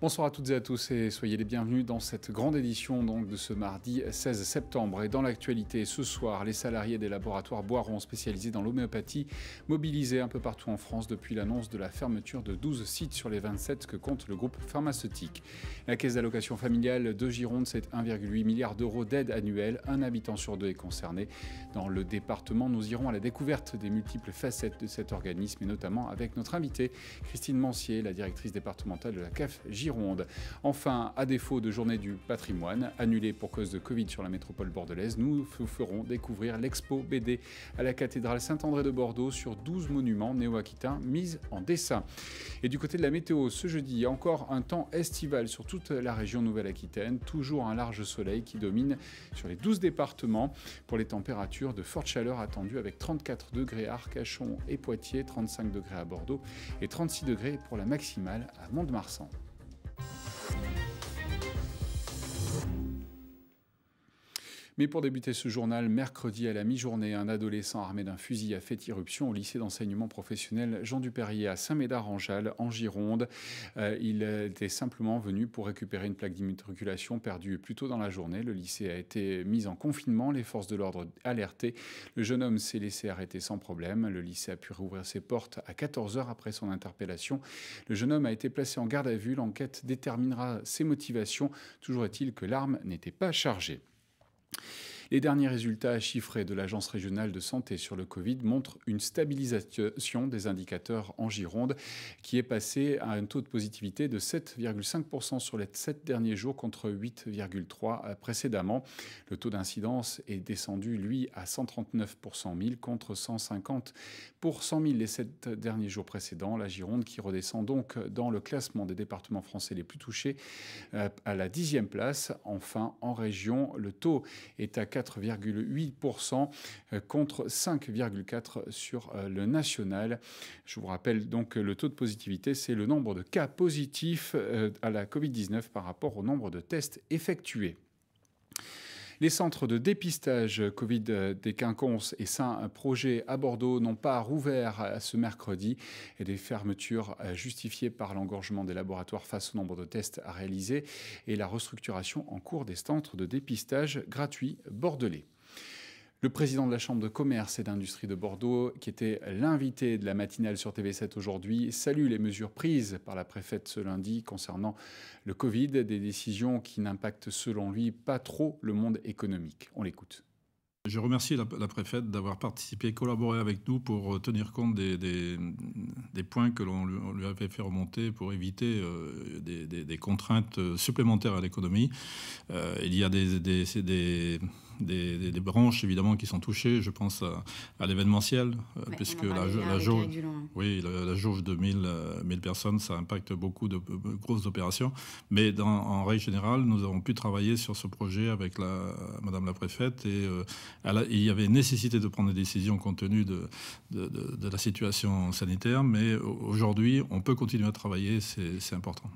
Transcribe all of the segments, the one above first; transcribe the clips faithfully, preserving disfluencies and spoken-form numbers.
Bonsoir à toutes et à tous et soyez les bienvenus dans cette grande édition donc, de ce mardi seize septembre. Et dans l'actualité, ce soir, les salariés des laboratoires Boiron spécialisés dans l'homéopathie mobilisés un peu partout en France depuis l'annonce de la fermeture de douze sites sur les vingt-sept que compte le groupe pharmaceutique. La caisse d'allocation familiale de Gironde, c'est un virgule huit milliard d'euros d'aide annuelle. Un habitant sur deux est concerné. Dans le département, nous irons à la découverte des multiples facettes de cet organisme et notamment avec notre invitée Christine Mancier, la directrice départementale de la C A F Gironde. Enfin, à défaut de journée du patrimoine, annulée pour cause de Covid sur la métropole bordelaise, nous vous ferons découvrir l'expo B D à la cathédrale Saint-André de Bordeaux sur douze monuments néo-aquitains mis en dessin. Et du côté de la météo, ce jeudi, encore un temps estival sur toute la région Nouvelle-Aquitaine, toujours un large soleil qui domine sur les douze départements pour les températures de forte chaleur attendues avec trente-quatre degrés à Arcachon et Poitiers, trente-cinq degrés à Bordeaux et trente-six degrés pour la maximale à Mont-de-Marsan. Mais pour débuter ce journal, mercredi à la mi-journée, un adolescent armé d'un fusil a fait irruption au lycée d'enseignement professionnel Jean Duperrier à Saint-Médard-en-Jalles, en Gironde. Euh, il était simplement venu pour récupérer une plaque d'immatriculation perdue plus tôt dans la journée. Le lycée a été mis en confinement, les forces de l'ordre alertées. Le jeune homme s'est laissé arrêter sans problème. Le lycée a pu rouvrir ses portes à quatorze heures après son interpellation. Le jeune homme a été placé en garde à vue. L'enquête déterminera ses motivations. Toujours est-il que l'arme n'était pas chargée. Les derniers résultats chiffrés de l'Agence régionale de santé sur le Covid montrent une stabilisation des indicateurs en Gironde qui est passé à un taux de positivité de sept virgule cinq pour cent sur les sept derniers jours contre huit virgule trois pour cent précédemment. Le taux d'incidence est descendu, lui, à cent trente-neuf pour cent mille contre cent cinquante pour cent mille les sept derniers jours précédents. La Gironde qui redescend donc dans le classement des départements français les plus touchés à la dixième place. Enfin, en région, le taux est à quatre virgule huit pour cent contre cinq virgule quatre pour cent sur le national. Je vous rappelle donc que le taux de positivité, c'est le nombre de cas positifs à la Covid dix-neuf par rapport au nombre de tests effectués. Les centres de dépistage Covid des Quinconces et Saint-Projet à Bordeaux n'ont pas rouvert ce mercredi et des fermetures justifiées par l'engorgement des laboratoires face au nombre de tests à réaliser et la restructuration en cours des centres de dépistage gratuits bordelais. Le président de la Chambre de commerce et d'industrie de Bordeaux, qui était l'invité de la matinale sur T V sept aujourd'hui, salue les mesures prises par la préfète ce lundi concernant le Covid, des décisions qui n'impactent selon lui pas trop le monde économique. On l'écoute. Je remercie la, la préfète d'avoir participé, collaboré avec nous pour tenir compte des, des, des points que l'on lui, lui avait fait remonter pour éviter euh, des, des, des contraintes supplémentaires à l'économie. Euh, il y a des, des, des, des, des branches évidemment qui sont touchées. Je pense à, à l'événementiel, ouais, puisque la, la, jauge, oui, la, la jauge de mille, mille personnes, ça impacte beaucoup de, de grosses opérations. Mais dans, en règle générale, nous avons pu travailler sur ce projet avec la, Madame la préfète et euh, il y avait nécessité de prendre des décisions compte tenu de, de, de, de la situation sanitaire, mais aujourd'hui, on peut continuer à travailler, c'est important.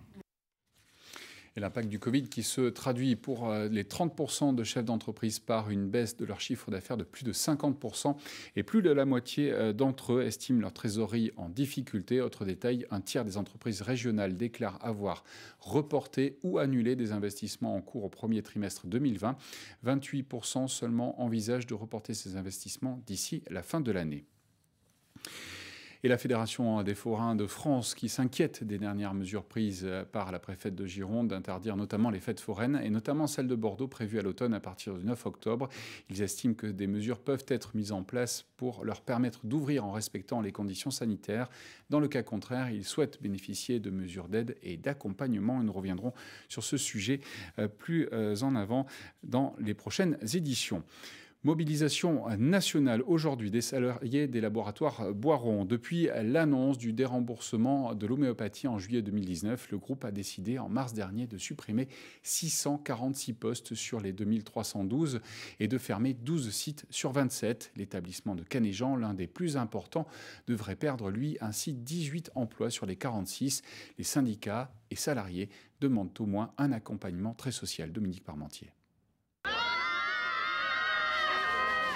Et l'impact du Covid qui se traduit pour les trente pour cent de chefs d'entreprise par une baisse de leur chiffre d'affaires de plus de cinquante pour cent et plus de la moitié d'entre eux estiment leur trésorerie en difficulté. Autre détail, un tiers des entreprises régionales déclarent avoir reporté ou annulé des investissements en cours au premier trimestre deux mille vingt. vingt-huit pour cent seulement envisagent de reporter ces investissements d'ici la fin de l'année. Et la Fédération des forains de France qui s'inquiète des dernières mesures prises par la préfète de Gironde d'interdire notamment les fêtes foraines et notamment celle de Bordeaux prévue à l'automne à partir du neuf octobre. Ils estiment que des mesures peuvent être mises en place pour leur permettre d'ouvrir en respectant les conditions sanitaires. Dans le cas contraire, ils souhaitent bénéficier de mesures d'aide et d'accompagnement. Et nous reviendrons sur ce sujet plus en avant dans les prochaines éditions. Mobilisation nationale aujourd'hui des salariés des laboratoires Boiron. Depuis l'annonce du déremboursement de l'homéopathie en juillet deux mille dix-neuf, le groupe a décidé en mars dernier de supprimer six cent quarante-six postes sur les deux mille trois cent douze et de fermer douze sites sur vingt-sept. L'établissement de Canéjan, l'un des plus importants, devrait perdre, lui, ainsi dix-huit emplois sur les quarante-six. Les syndicats et salariés demandent au moins un accompagnement très social. Dominique Parmentier.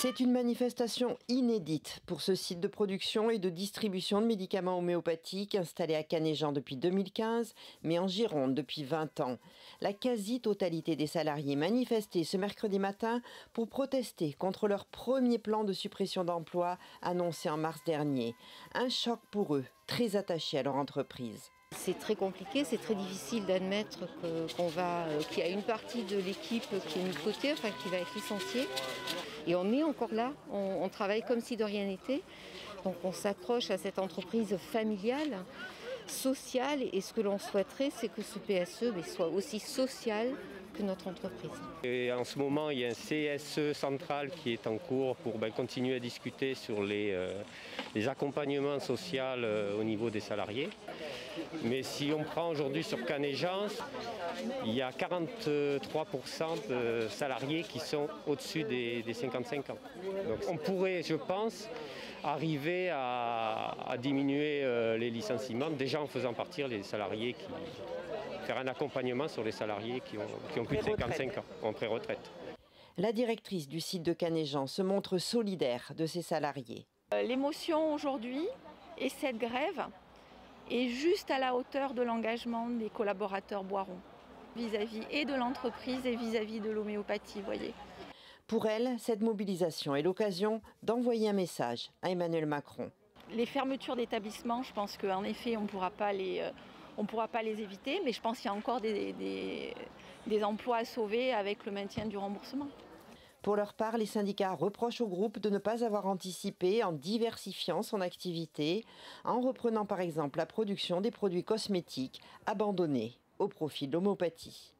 C'est une manifestation inédite pour ce site de production et de distribution de médicaments homéopathiques installé à Canéjan depuis deux mille quinze, mais en Gironde depuis vingt ans. La quasi-totalité des salariés manifestaient ce mercredi matin pour protester contre leur premier plan de suppression d'emplois annoncé en mars dernier. Un choc pour eux, très attachés à leur entreprise. C'est très compliqué, c'est très difficile d'admettre que, qu'on va, qu'il y a une partie de l'équipe qui est mise de côté, enfin qui va être licenciée. Et on est encore là, on, on travaille comme si de rien n'était. Donc on s'accroche à cette entreprise familiale, sociale, et ce que l'on souhaiterait, c'est que ce P S E mais, soit aussi social que notre entreprise. Et en ce moment, il y a un C S E central qui est en cours pour ben, continuer à discuter sur les, euh, les accompagnements sociaux euh, au niveau des salariés. Mais si on prend aujourd'hui sur Canéjan, il y a quarante-trois pour cent de salariés qui sont au-dessus des, des cinquante-cinq ans. Donc on pourrait, je pense, arriver à, à diminuer euh, les licenciements, déjà en faisant partir les salariés qui... faire un accompagnement sur les salariés qui ont, qui ont plus de cinquante-cinq ans en pré-retraite. La directrice du site de Canéjan se montre solidaire de ses salariés. L'émotion aujourd'hui et cette grève est juste à la hauteur de l'engagement des collaborateurs Boiron vis-à-vis et de l'entreprise et vis-à-vis de l'homéopathie, vous voyez. Pour elle, cette mobilisation est l'occasion d'envoyer un message à Emmanuel Macron. Les fermetures d'établissements, je pense qu'en effet, on ne pourra pas les... Euh, On ne pourra pas les éviter, mais je pense qu'il y a encore des, des, des emplois à sauver avec le maintien du remboursement. Pour leur part, les syndicats reprochent au groupe de ne pas avoir anticipé en diversifiant son activité, en reprenant par exemple la production des produits cosmétiques abandonnés au profit de l'homéopathie.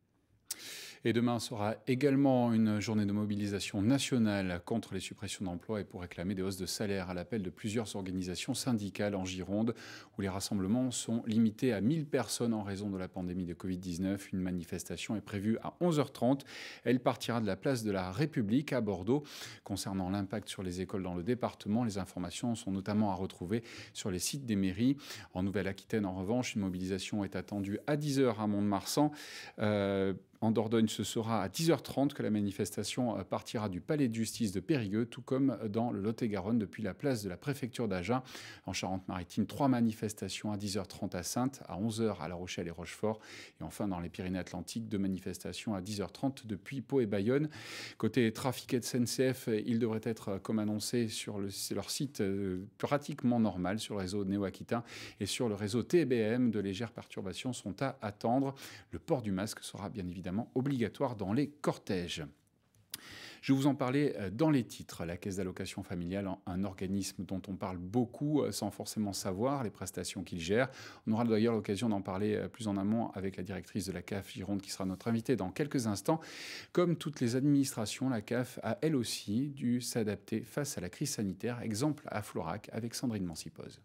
Et demain sera également une journée de mobilisation nationale contre les suppressions d'emplois et pour réclamer des hausses de salaire à l'appel de plusieurs organisations syndicales en Gironde, où les rassemblements sont limités à mille personnes en raison de la pandémie de Covid dix-neuf. Une manifestation est prévue à onze heures trente. Elle partira de la place de la République à Bordeaux. Concernant l'impact sur les écoles dans le département, les informations sont notamment à retrouver sur les sites des mairies. En Nouvelle-Aquitaine, en revanche, une mobilisation est attendue à dix heures à Mont-de-Marsan. Euh, En Dordogne, ce sera à dix heures trente que la manifestation partira du palais de justice de Périgueux, tout comme dans le Lot-et-Garonne depuis la place de la préfecture d'Agen. En Charente-Maritime, trois manifestations à dix heures trente à Saintes, à onze heures à La Rochelle et Rochefort. Et enfin, dans les Pyrénées-Atlantiques, deux manifestations à dix heures trente depuis Pau et Bayonne. Côté trafic S N C F, il devrait être, comme annoncé, sur le, leur site pratiquement normal sur le réseau néo-aquitain et sur le réseau T B M. De légères perturbations sont à attendre. Le port du masque sera bien évidemment obligatoire dans les cortèges. Je vous en parlais dans les titres. La Caisse d'allocation familiale, un organisme dont on parle beaucoup sans forcément savoir les prestations qu'il gère. On aura d'ailleurs l'occasion d'en parler plus en amont avec la directrice de la C A F Gironde qui sera notre invitée dans quelques instants. Comme toutes les administrations, la C A F a elle aussi dû s'adapter face à la crise sanitaire. Exemple à Florac avec Sandrine Mancipoz.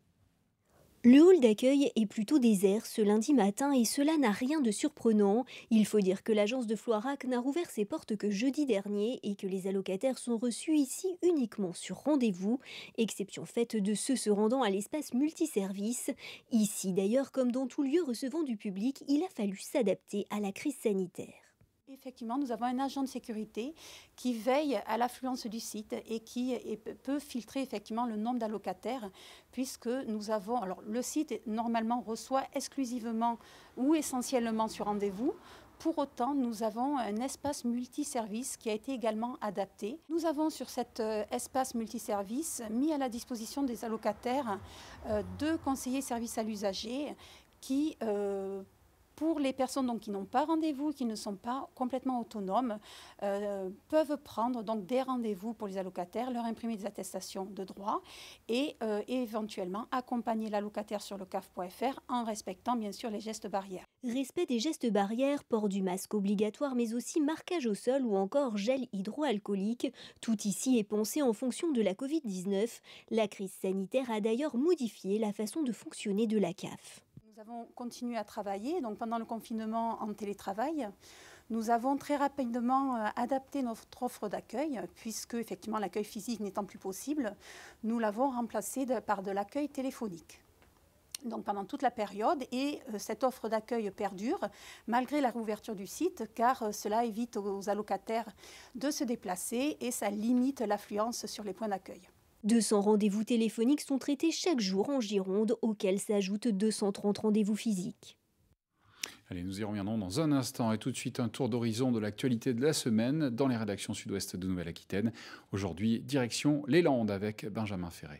Le hall d'accueil est plutôt désert ce lundi matin et cela n'a rien de surprenant. Il faut dire que l'agence de Floirac n'a rouvert ses portes que jeudi dernier et que les allocataires sont reçus ici uniquement sur rendez-vous, exception faite de ceux se rendant à l'espace multiservice. Ici d'ailleurs, comme dans tout lieu recevant du public, il a fallu s'adapter à la crise sanitaire. Effectivement, nous avons un agent de sécurité qui veille à l'affluence du site et qui peut filtrer effectivement le nombre d'allocataires puisque nous avons... Alors, le site, normalement, reçoit exclusivement ou essentiellement sur rendez-vous. Pour autant, nous avons un espace multiservice qui a été également adapté. Nous avons sur cet espace multiservice mis à la disposition des allocataires euh, deux conseillers services à l'usager qui... Euh, Pour les personnes donc, qui n'ont pas rendez-vous, qui ne sont pas complètement autonomes, euh, peuvent prendre donc, des rendez-vous pour les allocataires, leur imprimer des attestations de droit et, euh, et éventuellement accompagner l'allocataire sur le C A F point F R en respectant bien sûr les gestes barrières. Respect des gestes barrières, port du masque obligatoire, mais aussi marquage au sol ou encore gel hydroalcoolique. Tout ici est pensé en fonction de la Covid dix-neuf. La crise sanitaire a d'ailleurs modifié la façon de fonctionner de la C A F. Nous avons continué à travailler donc pendant le confinement en télétravail. Nous avons très rapidement adapté notre offre d'accueil puisque effectivement l'accueil physique n'étant plus possible, nous l'avons remplacé de, par de l'accueil téléphonique. donc pendant toute la période, et euh, cette offre d'accueil perdure malgré la réouverture du site, car euh, cela évite aux allocataires de se déplacer et ça limite l'affluence sur les points d'accueil. deux cents rendez-vous téléphoniques sont traités chaque jour en Gironde, auxquels s'ajoutent deux cent trente rendez-vous physiques. Allez, nous y reviendrons dans un instant et tout de suite un tour d'horizon de l'actualité de la semaine dans les rédactions sud-ouest de Nouvelle-Aquitaine. Aujourd'hui, direction les Landes avec Benjamin Ferré.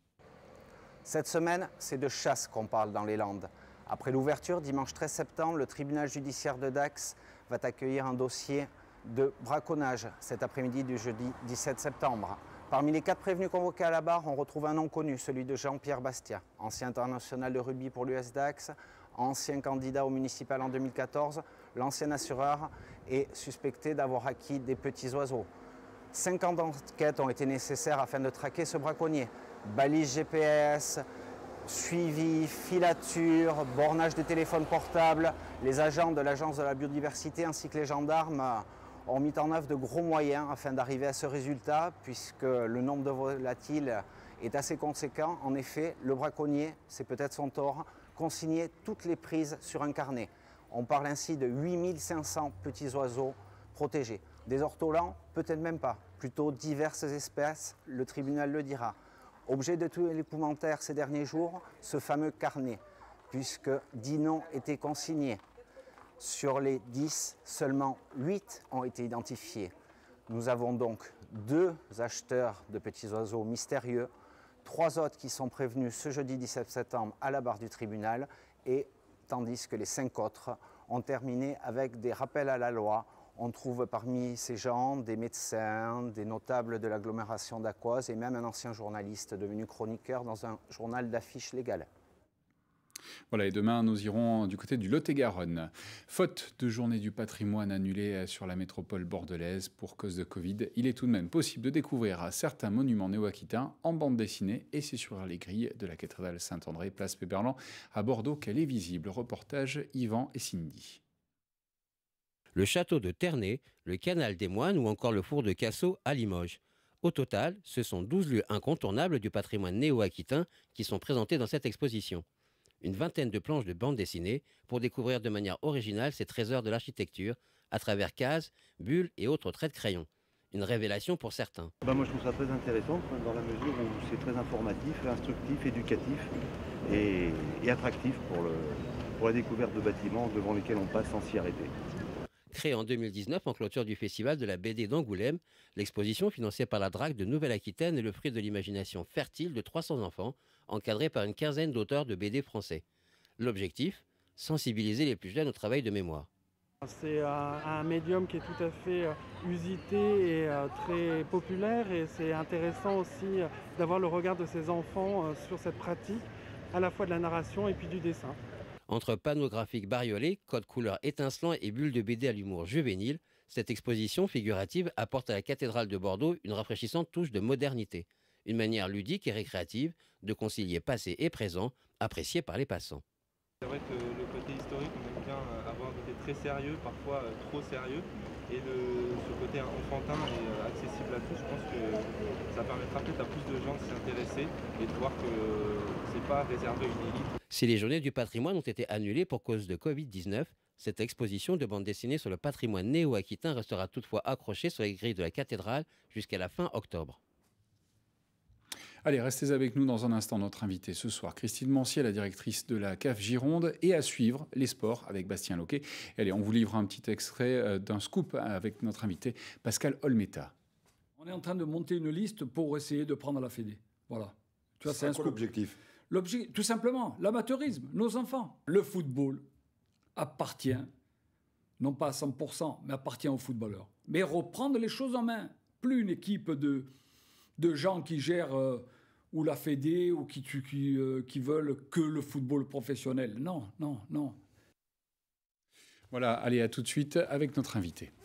Cette semaine, c'est de chasse qu'on parle dans les Landes. Après l'ouverture, dimanche treize septembre, le tribunal judiciaire de Dax va accueillir un dossier de braconnage cet après-midi du jeudi dix-sept septembre. Parmi les quatre prévenus convoqués à la barre, on retrouve un nom connu, celui de Jean-Pierre Bastia, ancien international de rugby pour l'U S Dax, ancien candidat au municipal en deux mille quatorze, l'ancien assureur est suspecté d'avoir acquis des petits oiseaux. Cinq ans d'enquête ont été nécessaires afin de traquer ce braconnier. Balises G P S, suivi, filature, bornage des téléphones portables. Les agents de l'Agence de la biodiversité ainsi que les gendarmes ont mis en œuvre de gros moyens afin d'arriver à ce résultat, puisque le nombre de volatiles est assez conséquent. En effet, le braconnier, c'est peut-être son tort, consignait toutes les prises sur un carnet. On parle ainsi de huit mille cinq cents petits oiseaux protégés. Des ortolans, peut-être même pas, plutôt diverses espèces, le tribunal le dira. Objet de tous les commentaires ces derniers jours, ce fameux carnet, puisque dix noms étaient consignés. Sur les dix, seulement huit ont été identifiés. Nous avons donc deux acheteurs de petits oiseaux mystérieux, trois autres qui sont prévenus ce jeudi dix-sept septembre à la barre du tribunal, et tandis que les cinq autres ont terminé avec des rappels à la loi. On trouve parmi ces gens des médecins, des notables de l'agglomération d'Aquoise et même un ancien journaliste devenu chroniqueur dans un journal d'affiches légales. Voilà, et demain, nous irons du côté du Lot-et-Garonne. Faute de journée du patrimoine annulée sur la métropole bordelaise pour cause de Covid, il est tout de même possible de découvrir certains monuments néo-aquitains en bande dessinée, et c'est sur les grilles de la cathédrale Saint-André, place Péberlan, à Bordeaux, qu'elle est visible. Reportage Yvan et Cindy. Le château de Ternay, le canal des Moines ou encore le four de Cassot à Limoges. Au total, ce sont douze lieux incontournables du patrimoine néo-aquitain qui sont présentés dans cette exposition. Une vingtaine de planches de bande dessinée pour découvrir de manière originale ces trésors de l'architecture à travers cases, bulles et autres traits de crayon. Une révélation pour certains. Ben moi je trouve ça très intéressant dans la mesure où c'est très informatif, instructif, éducatif et, et attractif pour, le, pour la découverte de bâtiments devant lesquels on passe sans s'y arrêter. Créée en deux mille dix-neuf en clôture du Festival de la B D d'Angoulême, l'exposition financée par la D R A C de Nouvelle-Aquitaine est le fruit de l'imagination fertile de trois cents enfants, encadrés par une quinzaine d'auteurs de B D français. L'objectif, sensibiliser les plus jeunes au travail de mémoire. C'est un, un médium qui est tout à fait usité et euh, très populaire, et c'est intéressant aussi euh, d'avoir le regard de ces enfants euh, sur cette pratique, à la fois de la narration et puis du dessin. Entre panneaux graphiques bariolés, codes couleurs étincelants et bulles de B D à l'humour juvénile, cette exposition figurative apporte à la cathédrale de Bordeaux une rafraîchissante touche de modernité. Une manière ludique et récréative de concilier passé et présent, appréciée par les passants. C'est vrai que le côté historique, on aime bien avoir un côté très sérieux, parfois trop sérieux. Et le, ce côté enfantin et accessible à tous, je pense que ça permettra peut-être à plus de gens de s'y intéresser et de voir que c'est pas réservé à une élite. Si les journées du patrimoine ont été annulées pour cause de Covid dix-neuf, cette exposition de bande dessinée sur le patrimoine néo-aquitain restera toutefois accrochée sur les grilles de la cathédrale jusqu'à la fin octobre. Allez, restez avec nous dans un instant. Notre invitée ce soir, Christine Mancier, la directrice de la C A F Gironde, et à suivre les sports avec Bastien Loquet. Allez, on vous livre un petit extrait d'un scoop avec notre invité Pascal Olmeta. On est en train de monter une liste pour essayer de prendre la Fédé. Voilà. Tu vois, c'est un quoi l'objectif ? L'objectif, tout simplement, l'amateurisme, nos enfants. Le football appartient, non pas à cent pour cent, mais appartient aux footballeurs. Mais reprendre les choses en main. Plus une équipe de, de gens qui gèrent euh, ou la Fédé ou qui, qui, euh, qui veulent que le football professionnel. Non, non, non. Voilà, allez, à tout de suite avec notre invité.